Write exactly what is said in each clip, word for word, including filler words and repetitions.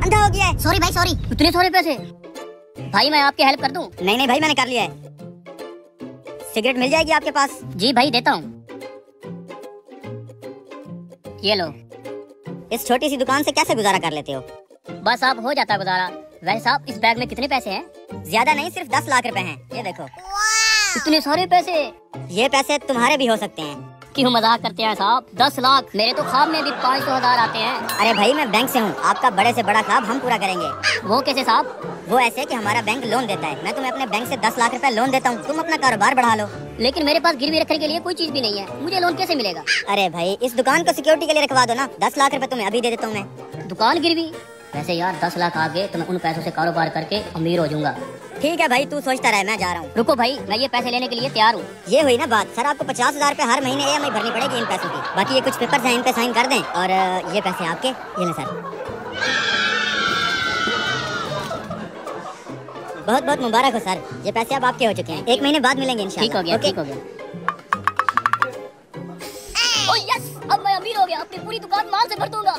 अंधा हो गया है। सॉरी भाई सॉरी। इतने सारे पैसे भाई, मैं आपकी हेल्प कर दूं? नहीं नहीं भाई, मैंने कर लिया है। सिगरेट मिल जाएगी आपके पास? जी भाई देता हूँ, ये लो। इस छोटी सी दुकान से कैसे गुजारा कर लेते हो? बस आप हो जाता है गुजारा। वैसे साहब इस बैग में कितने पैसे हैं? ज्यादा नहीं, सिर्फ दस लाख रुपए हैं। ये देखो। इतने सारे पैसे? ये पैसे तुम्हारे भी हो सकते हैं। क्यों मजाक करते हैं साहब? दस लाख? मेरे तो ख्वाब में भी पाँच सौ हजार आते हैं। अरे भाई मैं बैंक से हूँ, आपका बड़े से बड़ा ख्वाब हम पूरा करेंगे। वो कैसे साहब? वो ऐसे कि हमारा बैंक लोन देता है। मैं तुम्हें अपने बैंक से दस लाख रुपए लोन देता हूँ, तुम अपना कारोबार बढ़ा लो। लेकिन मेरे पास गिरवी रखने के लिए कोई चीज भी नहीं है, मुझे लोन कैसे मिलेगा? अरे भाई इस दुकान को सिक्योरिटी के लिए रखवा दो ना, दस लाख रुपए तुम्हें अभी दे देता हूँ मैं। दुकान गिरवी? वैसे यार दस लाख आगे तो मैं उन पैसों से कारोबार करके अमीर हो जाऊंगा। ठीक है भाई, तू सोचता रहे, मैं जा रहा हूँ। रुको भाई, मैं ये पैसे लेने के लिए तैयार हूँ। ये हुई ना बात सर, आपको पचास हजार रूपए हर महीने ई एम आई भरनी पड़ेगी इन पैसों की। बाकी ये कुछ पेपर्स हैं, इन पे साइन कर दें और ये पैसे आपके। ये ले सर। बहुत बहुत मुबारक हो सर, ये पैसे अब आपके हो चुके हैं। एक महीने बाद मिलेंगे इंशाल्लाह। ठीक हो गया, ठीक हो गया। ओह यस, अब मैं अमीर हो गया, अपनी पूरी दुकान माल से भर दूंगा।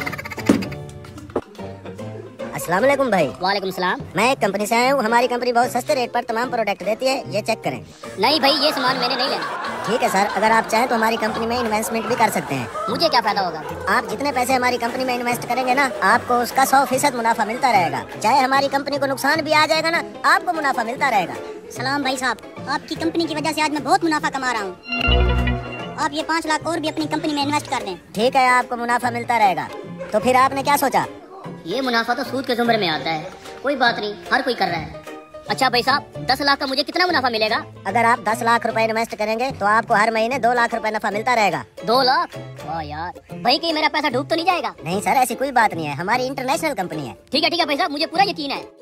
अस्सलाम वालेकुम भाई। वालेकुम सलाम। मैं एक कंपनी से आया हूँ, हमारी कंपनी बहुत सस्ते रेट पर तमाम प्रोडक्ट देती है, ये चेक करें। नहीं भाई, ये सामान मैंने नहीं लेना। ठीक है सर, अगर आप चाहें तो हमारी कंपनी में इन्वेस्टमेंट भी कर सकते हैं। मुझे क्या फायदा होगा? आप जितने पैसे हमारी कंपनी में इन्वेस्ट करेंगे ना, आपको उसका सौ फीसद मुनाफा मिलता रहेगा। चाहे हमारी कंपनी को नुकसान भी आ जाएगा ना, आपको मुनाफा मिलता रहेगा। सलाम भाई साहब, आपकी कंपनी की वजह से आज मैं बहुत मुनाफा कमा रहा हूँ। आप ये पाँच लाख और भी अपनी कंपनी में इन्वेस्ट कर दें। ठीक है, आपको मुनाफा मिलता रहेगा। तो फिर आपने क्या सोचा? ये मुनाफा तो सूद के जुमरे में आता है। कोई बात नहीं, हर कोई कर रहा है। अच्छा भाई साहब, दस लाख का मुझे कितना मुनाफा मिलेगा? अगर आप दस लाख रुपए इन्वेस्ट करेंगे तो आपको हर महीने दो लाख रुपए नफा मिलता रहेगा। दो लाख? वाह यार भाई, कहीं मेरा पैसा डूब तो नहीं जाएगा? नहीं सर, ऐसी कोई बात नहीं है, हमारी इंटरनेशनल कंपनी है। ठीक है ठीक है भाई साहब, मुझे पूरा यकीन है।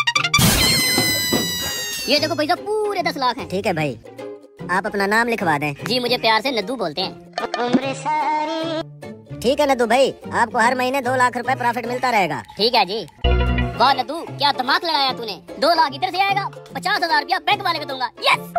ये देखो भाई साहब, पूरे दस लाख हैं। ठीक है भाई, आप अपना नाम लिखवा दें। जी, मुझे प्यार से नद्दू बोलते हैं। ठीक है नद्दू भाई, आपको हर महीने दो लाख रुपए प्रॉफिट मिलता रहेगा। ठीक है जी। वाह नद्दू, क्या दिमाग लगाया तूने। दो लाख इधर से आएगा, पचास हजार रुपया बैंक वाले को दूंगा। यस।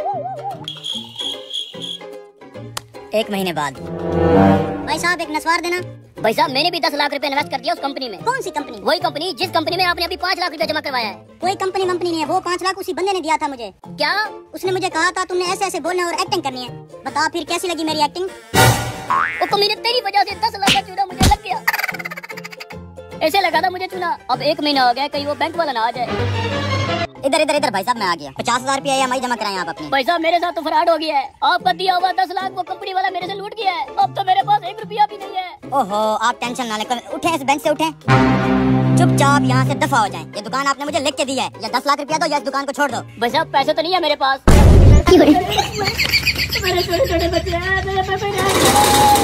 एक महीने बाद। भाई साहब एक नस्वार देना। भाई साहब, मैंने भी दस लाख रुपए इन्वेस्ट कर दिया उस कंपनी में। कौन सी कंपनी? वही कंपनी जिस कंपनी में आपने अभी पाँच लाख रुपया जमा करवाया है। कोई कंपनी कंपनी नहीं है, वो पाँच लाख उसी बंदे ने दिया था मुझे। क्या? उसने मुझे कहा था तुमने ऐसे ऐसे बोलना और एक्टिंग करनी है। बता फिर कैसी लगी मेरी एक्टिंग? वो कमीने, तेरी वजह से दस लाख का चूना मुझे लग गया। ऐसे लगा था मुझे चूना। अब एक महीना हो गया, कहीं वो बैंक वाला ना आ जाए। इधर इधर इधर भाई साहब, मैं आ गया। पचास हजार रुपया ई एम आई जमा कराएं आप अपनी। भाई साहब, मेरे साथ तो फ्रॉड हो गया है। आपका दिया हुआ दस लाख वो कंपनी वाला मेरे से लूट गया है। अब तो मेरे पास एक रुपया भी नहीं है। ओहो, आप टेंशन ना लें, उठे इस बैंक से उठे, चुपचाप यहाँ से दफा हो जाएं। ये दुकान आपने मुझे लिख के दी है, या दस लाख रुपया दो या इस दुकान को छोड़ दो। भाई साहब, पैसे तो नहीं है मेरे पास। मेरे छोटे छोटे बच्चे हैं, मेरे पे